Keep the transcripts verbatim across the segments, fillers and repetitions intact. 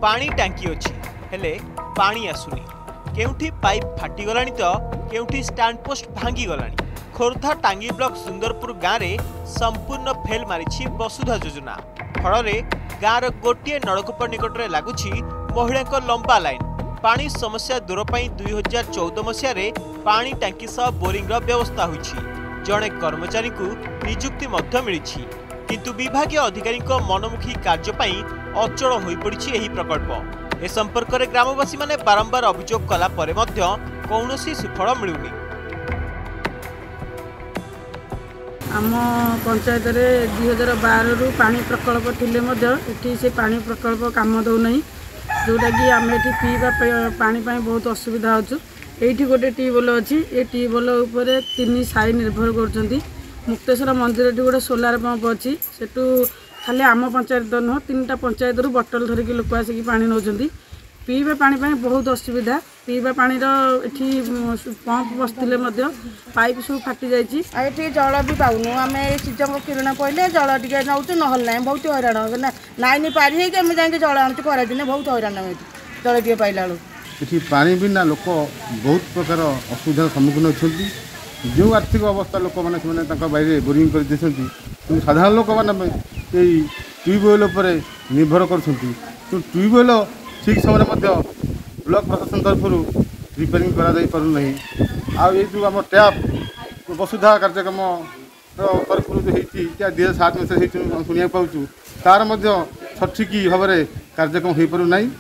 पानी टांकी अच्छी हेले पानी आसुनी केउठी पाइप फाटीगलानी तो केउठी स्टैंड पोस्ट भांगी गलानी। खोर्धा टांगी ब्लॉक सुंदरपुर गाँव में संपूर्ण फेल मारी वसुधा योजना फल गाँव गोटे नलकूप निकट में लगुच महिला लंबा लाइन। पानी समस्या दूर पर दुई हजार चौदह मसीह पानी टांकी सह बोरिंग व्यवस्था होईछि। जड़े कर्मचारी को निजुक्ति मिली किंतु विभागीय अधिकारी मनमुखी कार्य अचल हो पड़ी यह प्रकल्प। ए संपर्क में ग्रामवासी माने बारंबार अभियोग कला परे मध्य कौनसी सुफल मिलुनी। आम पंचायत में दुई हजार बार रु पानी प्रकल्प थे से पानी प्रकल्प काम दौना जोटा कि आम ये पीवा पानी बहुत असुविधा अच्छु। ये गोटे ट्यूबवेल अच्छी ये ट्यूबवेल उपर तीन साई निर्भर कर मुक्तेश्वर मंदिर गोटे सोलार पंप अच्छी सेठू खाली आम पंचायत तो नुह तीन टा पंचायत रु बटल धरिक लोक आसिक पानी नौ पीवा पानी बहुत असुविधा। पीवा पानी पंप बसते पाइप सब फाटी जाइए जल भी पाऊनु आम सीजन किरण पड़े जल टे नौ ना बहुत हईराण लाइन पारी आम जाए जल आणु खरा दिन बहुत हईराण जल टे पाइला ये पानी बिना लोक बहुत प्रकार असुविधार सम्मुखीन होती। जो आर्थिक अवस्था लोक मैंने बाहर बोरिंग कर साधारण लोक मैंने ट्यूबवेल पर निर्भर कर ट्यूबवेल ठीक समय ब्लॉक प्रशासन तरफ रिपेयरिंग करा ये जो आम टैप वसुधा कार्यक्रम तरफ जो दुई हजार सात मसीह शुणा पाचु तार सठिक भाव में कार्यक्रम हो पार ना।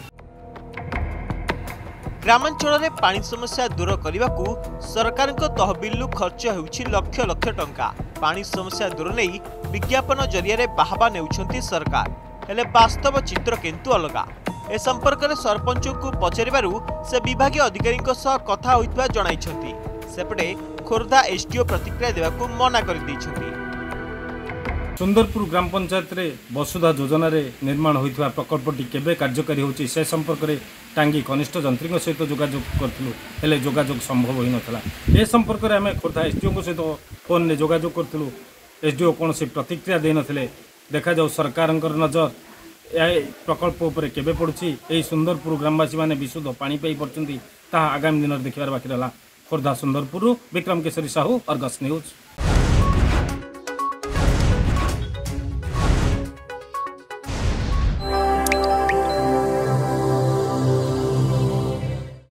ग्रामांचल में पानी समस्या दूर करने को सरकार तहबिलु खर्च होउछि लक्ष लक्ष टंका। पानी समस्या दूर नहीं विज्ञापन जरिया बाहबा नेउछंती सरकार हेले वास्तव चित्र किंतु अलगा। ए संपर्क में सरपंच को पचारिबारु से विभागीय अधिकारी कथा होइतबा जणाइछंती। सेपटे खोर्धा एसडीओ प्रतिक्रिया देवाकू मना कर दैछंती। सुंदरपुर ग्राम पंचायत रे वसुधा योजना रे निर्माण होइतबा प्रकल्पटी केबे कार्यकारी होछि से संपर्क में टांगी कनिष्ठ जंत्री सहित जोगाजोग करथिलु हेले जोगाजोग संभव होई नथला। ए संपर्क में आम खोर्धा एसडीओ सहित फोन ने जोगाजोग करथिलु एसडीओ कौनसी प्रतिक्रिया दे नथिले। देखा जाऊ सरकार नजर ए प्रकल्प उपर केबे पड़ुछि। एही सुंदरपुर ग्रामवासी माने विशुद्ध पानी पाई पड़छंती ताहा आगामी दिन देखिबार बाकी रहला। Khordha Sundarpur Vikram Kesari Sahu Argus news.